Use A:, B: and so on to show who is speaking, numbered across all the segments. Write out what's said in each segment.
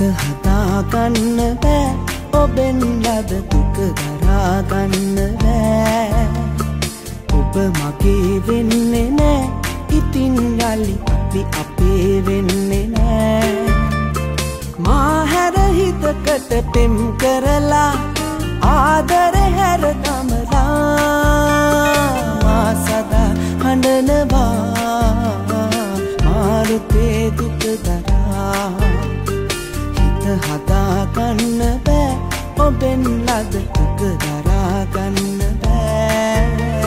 A: හදා ගන්න බෑ ඔබෙන් ලද දුක දරා ගන්න බෑ ඔබ මගේ වෙන්නේ නෑ ඉතින් යලි අපි අපේ වෙන්නේ නෑ මා හැර හිතකට පෙම් කරලා ආදර හැර තමලා මා සදා හඬනවා මාරුතේ දුක දරා හදා ගන්න බෑ ඔබෙන් ලද දුක දරා ගන්න බෑ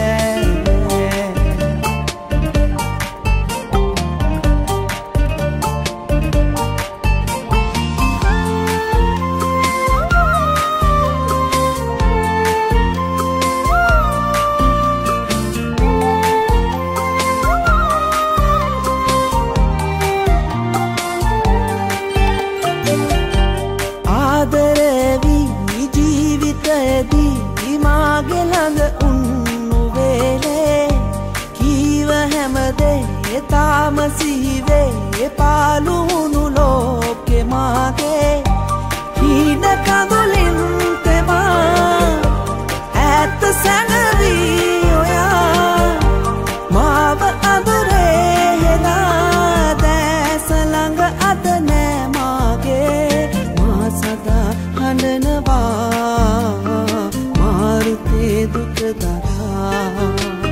A: මාගේ ළඟ උන්නු වේලේ කීව හැමදේ තාම සිහිවේ පාළු වුණු ලෝකෙ මාගේ හීන කඳුලින් තෙමා ඈත සැඟවී ඔයා මාව අඳුරේ හෙලා දැස ළඟ අද නෑ මාගේ මා සදා හඬනවා දුක දරා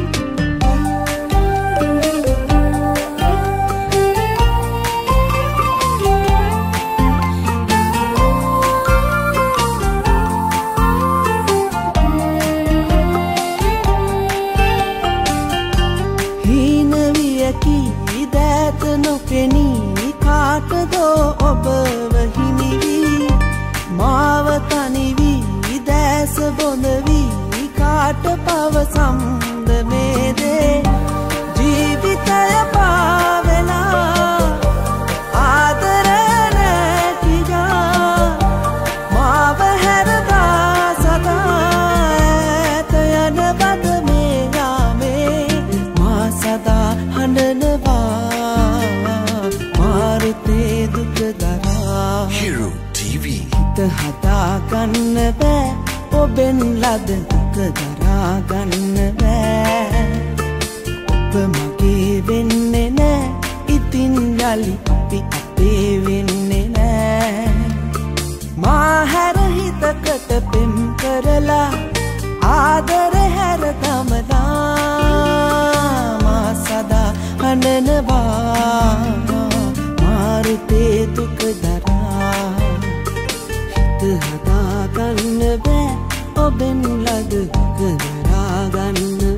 A: හීන වියකි දෑත නොපෙනී කාටදෝ ඔබව හිමිවී මාව තනිවී දැස බොඳවී කාට පවසම්ද මේ දේ ජීවිතය පාවෙලා ආදර නැතිලා මාව හැරදා සදා ඈත යන බද මේ යාමේ මා සදා හඬනවා මාරුතේ දුක දරා
B: Hero TV
A: හිත හදා ගන්න බෑ ඔබෙන් ලද දුක දරා ගන්න බෑ ඔබ මගේ වෙන්නේ නෑ ඉතින් යලි අපි අපේ වෙන්නේ නෑ මා හැර හිතකට පෙම් කරලා ආදර හැර තමලා මා සදා හඬනවා මාරුතේ දුක දරා හිත හදා ගන්න බෑ ඔබෙන් ලද දුක දරා ගන්න